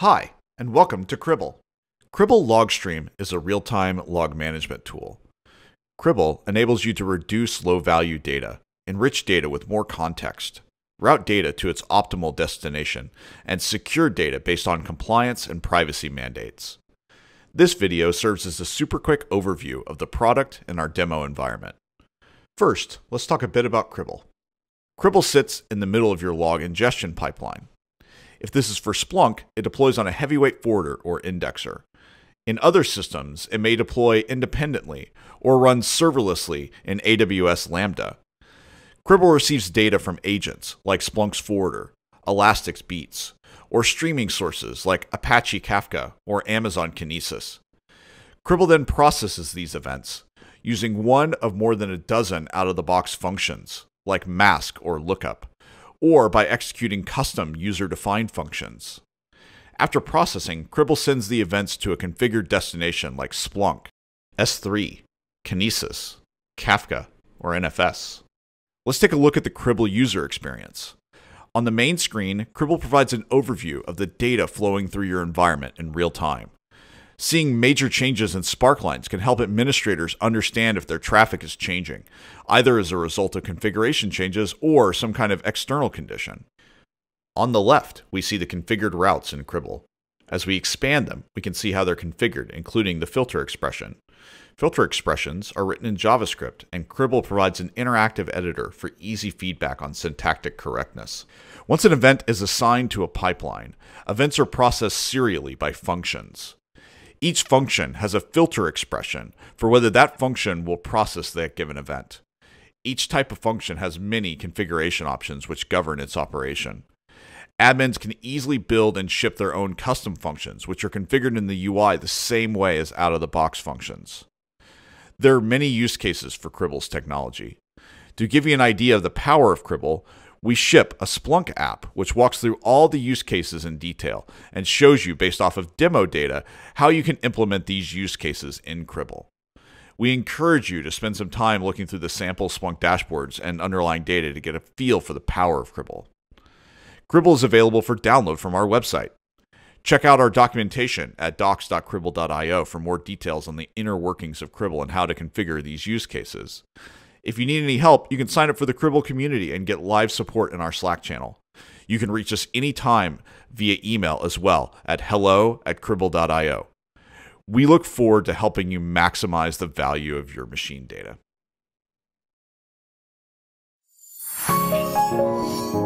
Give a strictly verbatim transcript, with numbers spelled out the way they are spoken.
Hi, and welcome to Cribble. Cribble Logstream is a real-time log management tool. Cribble enables you to reduce low-value data, enrich data with more context, route data to its optimal destination, and secure data based on compliance and privacy mandates. This video serves as a super quick overview of the product and our demo environment. First, let's talk a bit about Cribble. Cribble sits in the middle of your log ingestion pipeline. If this is for Splunk, it deploys on a heavyweight forwarder or indexer. In other systems, it may deploy independently or run serverlessly in A W S Lambda. Cribble receives data from agents like Splunk's forwarder, Elastic's Beats, or streaming sources like Apache Kafka or Amazon Kinesis. Cribble then processes these events using one of more than a dozen out-of-the-box functions like mask or lookup, or by executing custom user-defined functions. After processing, Cribble sends the events to a configured destination like Splunk, S three, Kinesis, Kafka, or N F S. Let's take a look at the Cribble user experience. On the main screen, Cribble provides an overview of the data flowing through your environment in real time. Seeing major changes in sparklines can help administrators understand if their traffic is changing, either as a result of configuration changes or some kind of external condition. On the left, we see the configured routes in Cribble. As we expand them, we can see how they're configured, including the filter expression. Filter expressions are written in JavaScript, and Cribble provides an interactive editor for easy feedback on syntactic correctness. Once an event is assigned to a pipeline, events are processed serially by functions. Each function has a filter expression for whether that function will process that given event. Each type of function has many configuration options which govern its operation. Admins can easily build and ship their own custom functions, which are configured in the U I the same way as out-of-the-box functions. There are many use cases for Cribble's technology. To give you an idea of the power of Cribble, we ship a Splunk app which walks through all the use cases in detail and shows you, based off of demo data, how you can implement these use cases in Cribble. We encourage you to spend some time looking through the sample Splunk dashboards and underlying data to get a feel for the power of Cribble. Cribble is available for download from our website. Check out our documentation at docs dot cribble dot i o for more details on the inner workings of Cribble and how to configure these use cases. If you need any help, you can sign up for the Cribble community and get live support in our Slack channel. You can reach us anytime via email as well at hello at cribble dot i o. We look forward to helping you maximize the value of your machine data.